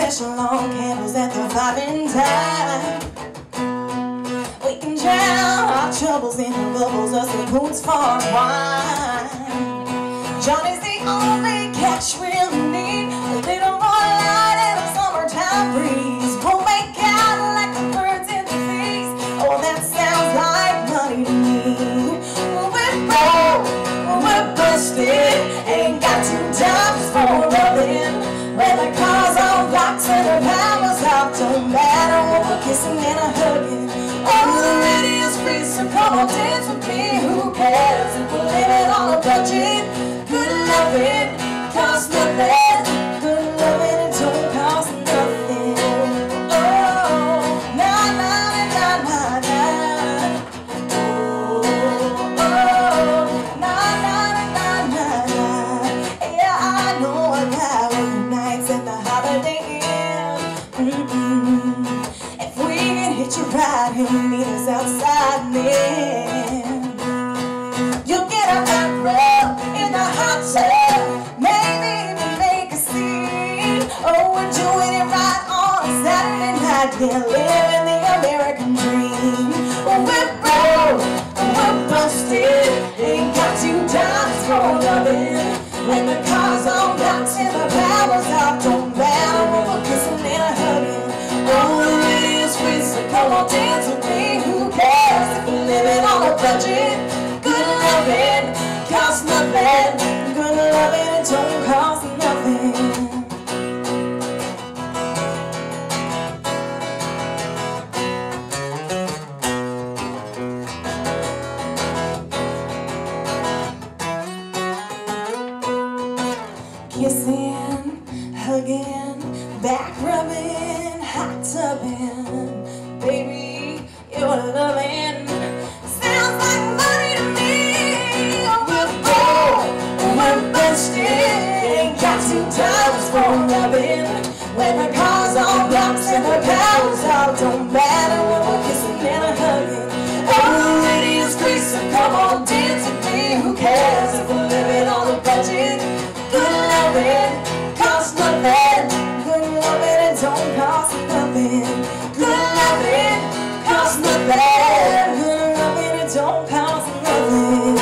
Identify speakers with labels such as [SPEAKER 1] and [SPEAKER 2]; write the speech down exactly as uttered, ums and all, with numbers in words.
[SPEAKER 1] special on candles at the vibing time. We can drown our troubles in the bubbles of some boots for wine. Johnny's the only catch we'll need, a little more light and a summertime breeze. We'll make out like the birds in the bees. Oh, that sounds like money to me. We're broke, we're busted, ain't got two times for loving. When the car's on blocks and the power's off, don't matter what we're kissing and a hugging. Oh, the radio's free, so come on, dance with me. Who cares if we're living on a budget? Good loving costs nothing. Good loving, it don't cost nothing. Oh, na na na na na. Oh, oh, na na na na na. Yeah, I know a guy working nights at the Holiday Inn. Mm-mm. If we can hit you right, he'll meet us outside then. You'll get a hot rub in the hot tub, maybe even make a scene. Oh, we're doing it right on a Saturday night, yeah, living the American dream. We're broke, we're busted, ain't got two dimes for loving. When the car's on blocks and the power's off, don't matter what we're kissing and a hugging. Oh, the radio's free, so come on, dance with me. Who cares if we're living on a budget? Good loving costs nothing. Good loving, it don't cost nothing. Kissing, hugging, back rubbing, hot tubbing. Baby, you're loving. Sounds like money to me. Oh, we're broke, we're busted, ain't got two times for loving. When the car's on blocks and the power's out, don't matter what we're kissing and a hugging. Oh, the radio's free, so come on, dance with me. Who cares if we're living on a budget? Good loving costs nothing. Good loving, it don't cost nothing. Good loving costs nothing. Good loving, it don't cost nothing.